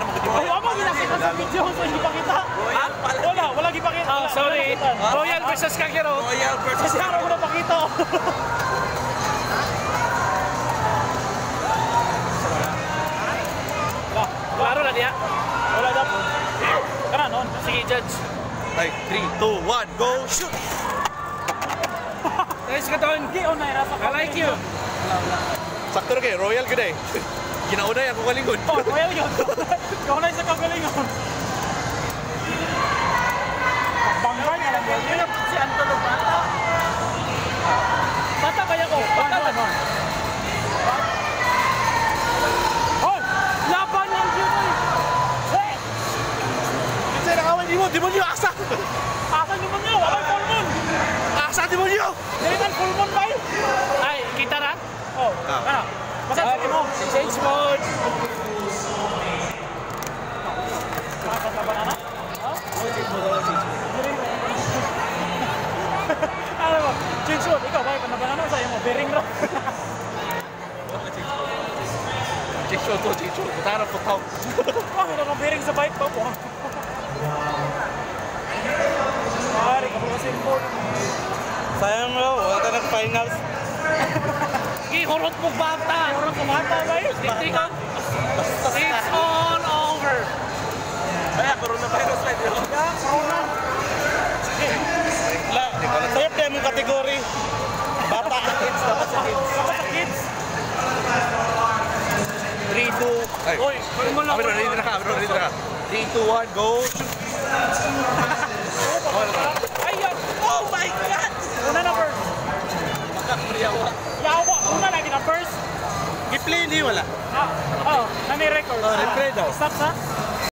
naman ko. Ay, ako ginakita sa video, so hindi pa kita. Wala gipakita. Oh, sorry. Royal versus Kagero. Royal versus Kasi araw ko na pakita. Klaro na diya. Wala daw po. Kana noon. Sige, judge. Ay, 3, 2, 1, go, shoot! Guys, katon. I like you. Sakto na kayo, royal ka na eh. Ginaunay ako kalingon. Oh, royal yun. Kaunay sa kagalingon. Bangga niya lang yun. Si Anton o bata. Bata kaya ko. Bata ba? Oh! Laban ng Diyoy! Hey! Kasi nakawin mo, demonyo, asa! Asa demonyo? Walang full moon! Asa, demonyo! Dilitan full moon ba yun? Ay, kita na? Oh, kana. Masasabi mo. Change mode. Makat na banana? Ano mo? Change mode. Ikaw ba? Kana banana sa'yo mo? Bearing rock. Change mode to, change mode. Buta na po tao. Bakit ako bearing sa bike pa po? Mari, kapag kasi mode. Sayang mo, wala ka nag-finals. Gihurot mo bata. Orang kumata ba yun? Hindi ka. It's all over. Kaya, coronavirus na yun. Yeah, corona. Sa'yo kaya mong kategory. Bata. Dapat sa kids. Dapat sa kids. 3, 2, ay. Uy, mo lang. Ready na ka, 3, 2, 1, go, shoot! Ayun! Oh my God! Una na first. Makakriyawa. Yawa! Una lagi na first. I-play hindi wala. Oh, nani record. Replay daw. Stop sa?